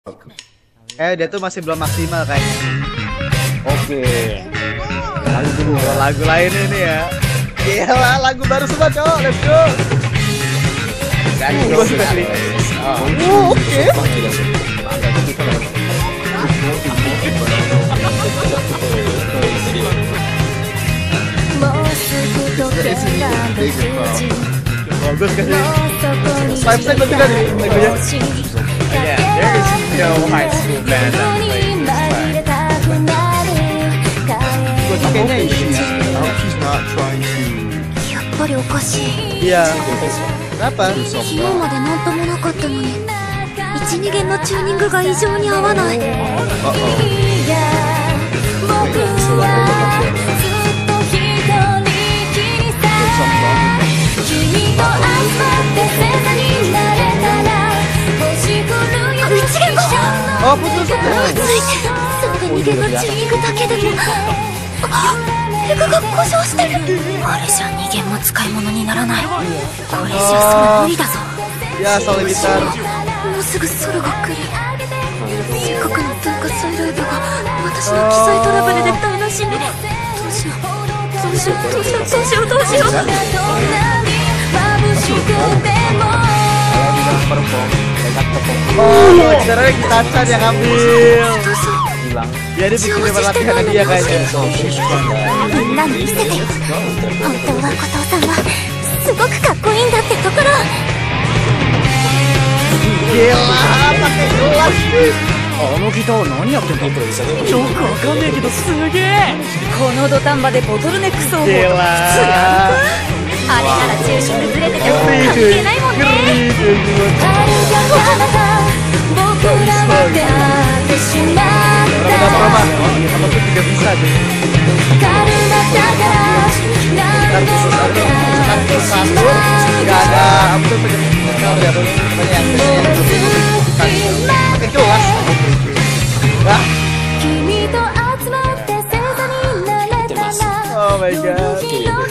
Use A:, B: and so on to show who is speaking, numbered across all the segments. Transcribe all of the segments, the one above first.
A: Dia tuh masih belum maksimal kayaknya.
B: Oke.
A: Lagu lain ini ya. Gila, lagu baru semua cowok, let's go. Oke. Bagus kan sih? 5 second juga nih lagunya.
C: Yeah, there is no high school band that plays this track.
A: Kayaknya ini ya.
D: She's not trying to.
E: やっぱりおかしい。
A: Iya. Kenapa?
E: 昨日までなんともなかったのに、1、2弦のチューニングが異常に合わない。
A: Oh, putus.
E: ついて、それで2弦のチューニングだけでも。ペグが故障してる。あれじゃ2弦も使い物にならない。これじゃそれ無理だぞ。
A: Ya, soal gitar.
E: もうすぐソロが来る。せっかくの文化祭ライブが私の機材トラブルで台無しに。どうしよう。
A: Oh, gitarnya Gitasan yang ambil.
B: Hilang.
A: Dia bikin latihan dia kayaknya.
E: みんなに見せてよ。本当は後藤さんはすごくかっこいいんだってところ。
A: Gila, pakai gelas nih.
B: あのギター何やってんだ。よくわかんねえけどすげえ。
F: この土壇場でボトルネック奏法。
A: Gila.
F: あれならチューニングずれてても関係ないもんね。
A: Apa tuh juga bisa deh. Gak ada apa tuh pakai gelas. Oh my god.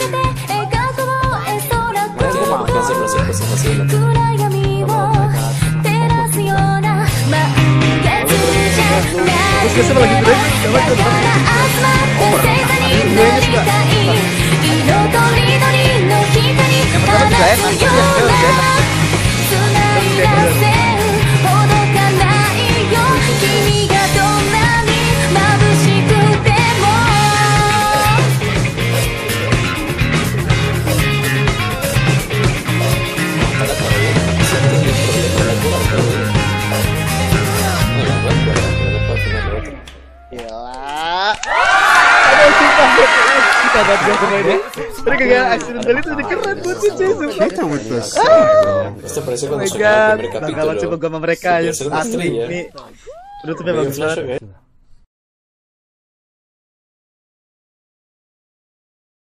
A: Terus kita lagi break, coba ke depan. Videonya juga. Yang pertama juga enak, tapi yang kedua juga enak. Kita banget gak pemainnya. Mereka gak accidental itu udah keren buat sih sumpah. Oh my god. Nah kalau coba gue sama mereka asli. Ini penutupnya bagus banget.